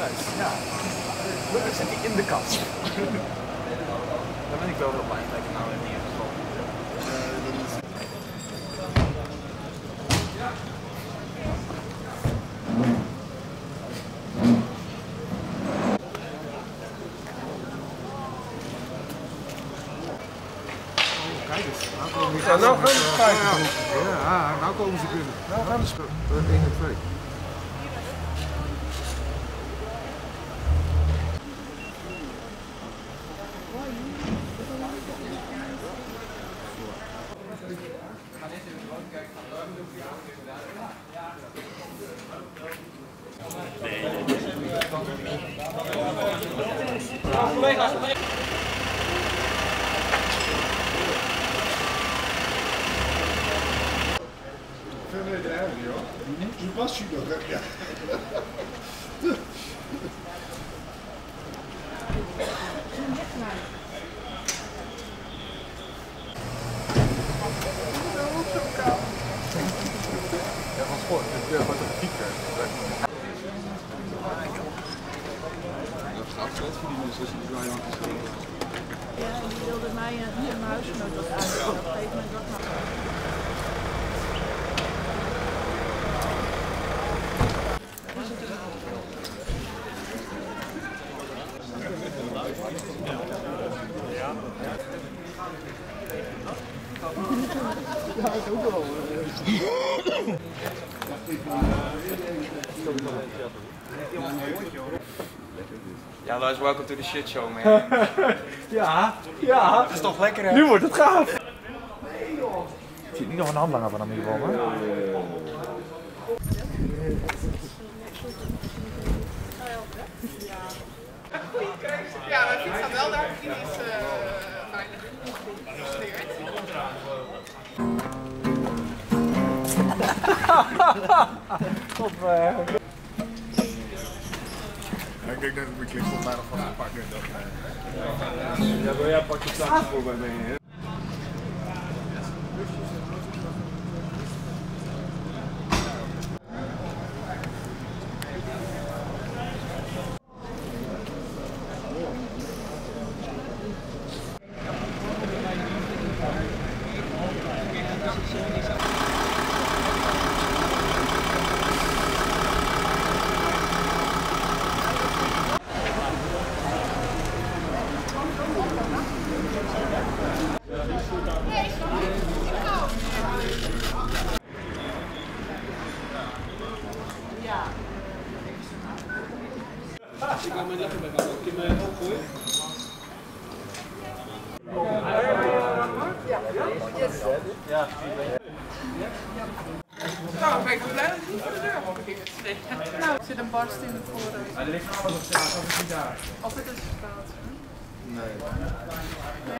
Nice. Ja. Gelukkig zit hij in de kast. Daar ben ik wel heel blij dat ik nou in ieder geval. Kijk eens, nou komen Ja, nou gaan ze kijken. Ja, nou komen ze binnen. Nou gaan ze 1 en 2. Je was je nog, ja. Ja, van sport. Het wordt een pieker. Dat gaat geld verdienen, dus die Brian is zo. Ja, en die wilde mij en mijn huisgenoot wat uit. Op een gegeven moment dat maar. Ja, ik ook wel. Ja, Lars, welcome to the shit show, man. Ja. Dat is toch lekker, hè? Nu wordt het gaaf. Ik zie niet nog een handlanger van hem in ieder geval, hè? Ja, mijn fiets staat wel daar. Die is veilig gestuurd. Top, Ik denk dat ik ligt volgens mij nog van een partner. Ja, wil jij pak je slag voor bij mij? Ik ga mijn lekker bij gaan. Ik heb mijn opgooien. Nou, ben ik wel blij dat ik niet voor de deur mag beginnen te steken. Nou, er zit een barst in de voorruit. Hij ligt allemaal op straat, dat is niet daar. Of het is fout. Nee.